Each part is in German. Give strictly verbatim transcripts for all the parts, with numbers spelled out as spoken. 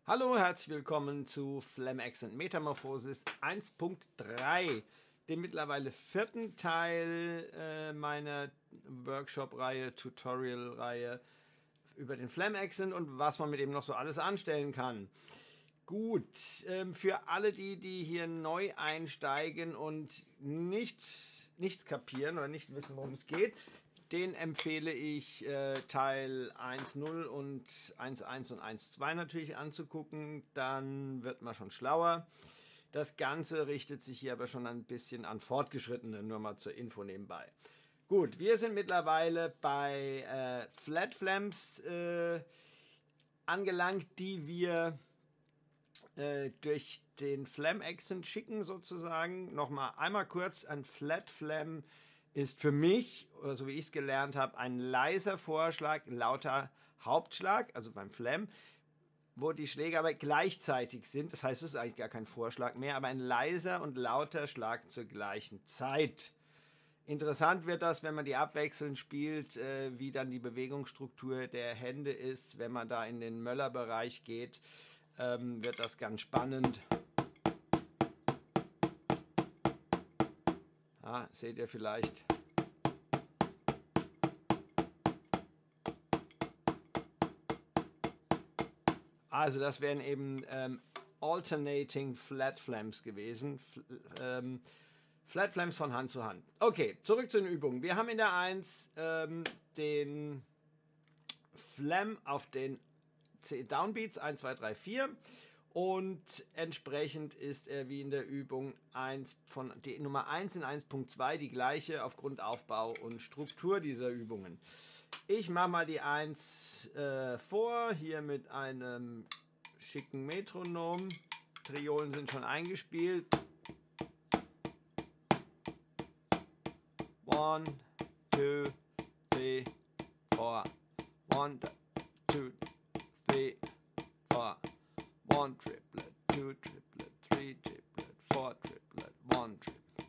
Hallo, herzlich willkommen zu Flam Accent Metamorphosis eins Punkt drei, dem mittlerweile vierten Teil äh, meiner Workshop-Reihe, Tutorial-Reihe über den Flam Accent und was man mit ihm noch so alles anstellen kann. Gut, ähm, für alle die, die hier neu einsteigen und nichts, nichts kapieren oder nicht wissen, worum es geht, den empfehle ich äh, Teil eins Punkt null und eins Punkt eins und eins Punkt zwei natürlich anzugucken, dann wird man schon schlauer. Das Ganze richtet sich hier aber schon ein bisschen an Fortgeschrittene, nur mal zur Info nebenbei. Gut, wir sind mittlerweile bei äh, Flat Flams äh, angelangt, die wir äh, durch den Flam Accent schicken sozusagen. Nochmal einmal kurz, ein Flat Flam ist für mich, oder so wie ich es gelernt habe, ein leiser Vorschlag, ein lauter Hauptschlag, also beim Flam, wo die Schläge aber gleichzeitig sind. Das heißt, es ist eigentlich gar kein Vorschlag mehr, aber ein leiser und lauter Schlag zur gleichen Zeit. Interessant wird das, wenn man die abwechselnd spielt, äh, wie dann die Bewegungsstruktur der Hände ist. Wenn man da in den Möller-Bereich geht, ähm, wird das ganz spannend. Ah, seht ihr vielleicht. Also das wären eben ähm, Alternating Flat Flams gewesen. F ähm, Flat Flams von Hand zu Hand. Okay, zurück zu den Übungen. Wir haben in der eins ähm, den Flam auf den Downbeats eins, zwei, drei, vier. Und entsprechend ist er wie in der Übung eins von die Nummer eins in eins Punkt zwei die gleiche aufgrund Aufbau und Struktur dieser Übungen. Ich mache mal die eins äh, vor, hier mit einem schicken Metronom. Triolen sind schon eingespielt. One, two, three, four. One, two, three, four. One triplet, two triplet, three triplet, four triplet, one triplet.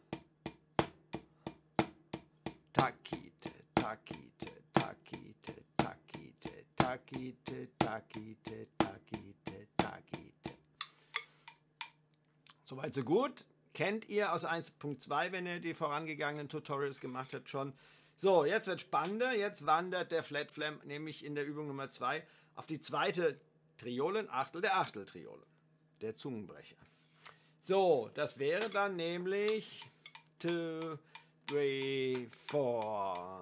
Takite, takite, takite, takite, takite, takite, takite, takite. Soweit so gut. Kennt ihr aus eins Punkt zwei, wenn ihr die vorangegangenen Tutorials gemacht habt schon. So, jetzt wird spannender. Jetzt wandert der Flat Flam nämlich in der Übung Nummer zwei auf die zweite Triolen, Achtel der Achteltriole, der Zungenbrecher. So, das wäre dann nämlich two, three, four.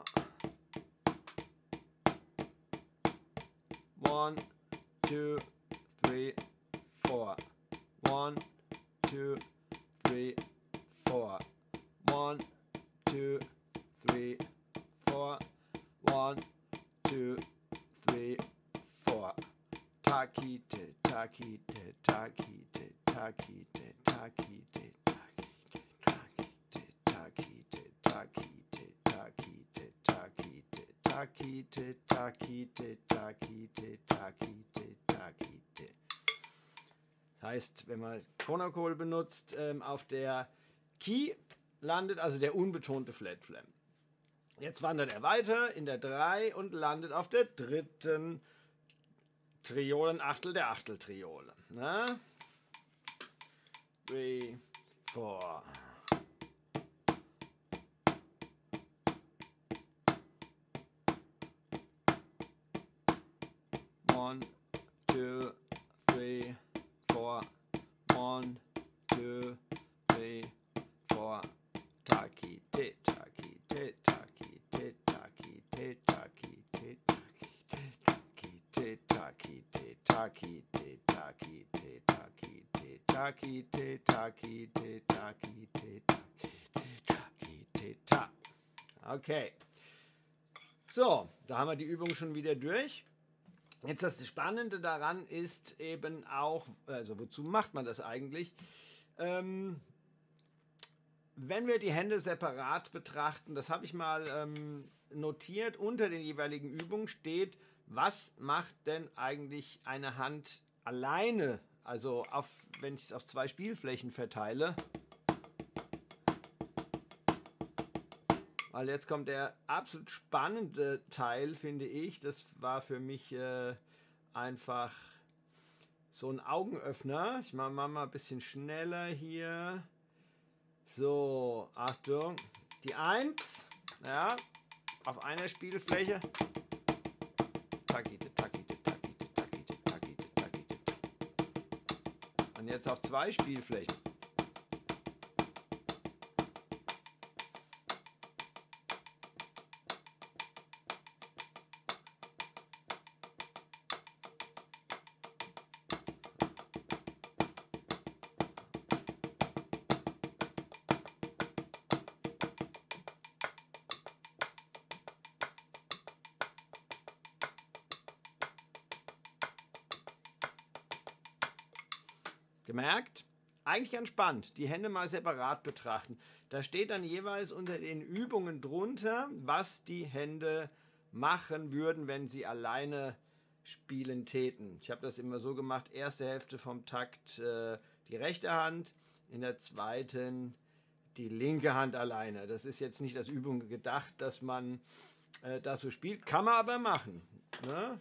One, two, three, four. One, two, three, four. One, two, three, four. One, two, three, four. Takite, takite, takite, takite, takite, takite, takite, takite, takite, takite, takite, takite, takite, takite, takite. Heißt, wenn man Chronochord benutzt, ähm, auf der Key landet also der unbetonte Flat Flam. Jetzt wandert er weiter in der drei und landet auf der dritten Triolen, Achtel der Achteltriole. Na? Three, four. One, two, three, four. One, two, three, four. Takite, takite, takite, takite, takite, takite, takite, takite, takite, takite, takite, takite, takite, takite, ta. Okay. So, da haben wir die Übung schon wieder durch. Jetzt das Spannende daran ist eben auch, also wozu macht man das eigentlich? Ähm, wenn wir die Hände separat betrachten, das habe ich mal ähm, notiert, unter den jeweiligen Übungen steht, was macht denn eigentlich eine Hand alleine, also auf, wenn ich es auf zwei Spielflächen verteile. Weil jetzt kommt der absolut spannende Teil, finde ich. Das war für mich äh, einfach so ein Augenöffner. Ich mache mal ein bisschen schneller hier. So, Achtung. Die eins, ja, auf einer Spielfläche. Takite, takite, takite, takite, takite, takite. Und jetzt auf zwei Spielflächen. Gemerkt? Eigentlich ganz spannend. Die Hände mal separat betrachten. Da steht dann jeweils unter den Übungen drunter, was die Hände machen würden, wenn sie alleine spielen täten. Ich habe das immer so gemacht, erste Hälfte vom Takt äh, die rechte Hand, in der zweiten die linke Hand alleine. Das ist jetzt nicht als Übung gedacht, dass man äh, das so spielt. Kann man aber machen. Ne?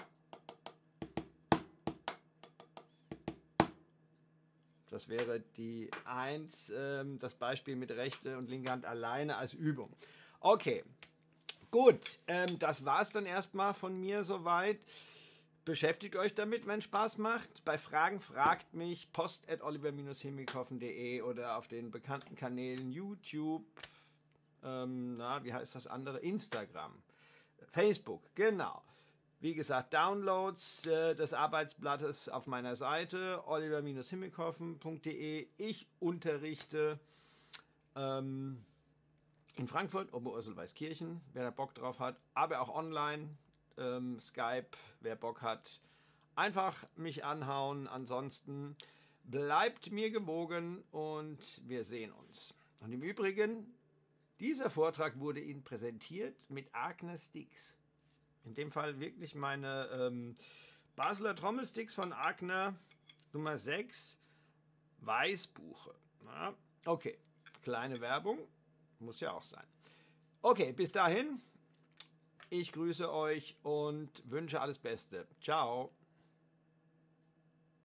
Das wäre die eins, ähm, das Beispiel mit rechter und linker Hand alleine als Übung. Okay, gut, ähm, das war es dann erstmal von mir soweit. Beschäftigt euch damit, wenn es Spaß macht. Bei Fragen fragt mich post at oliver himmelhoffen punkt de oder auf den bekannten Kanälen YouTube, ähm, na, wie heißt das andere? Instagram, Facebook, genau. Wie gesagt, Downloads äh, des Arbeitsblattes auf meiner Seite oliver himmelhoffen punkt de. Ich unterrichte ähm, in Frankfurt, Oberursel-Weißkirchen, wer da Bock drauf hat, aber auch online, ähm, Skype, wer Bock hat. Einfach mich anhauen, ansonsten bleibt mir gewogen und wir sehen uns. Und im Übrigen, dieser Vortrag wurde Ihnen präsentiert mit Agner Sticks. In dem Fall wirklich meine ähm, Basler Trommelsticks von Agner Nummer sechs, Weißbuche. Ja, okay, kleine Werbung, muss ja auch sein. Okay, bis dahin, ich grüße euch und wünsche alles Beste. Ciao.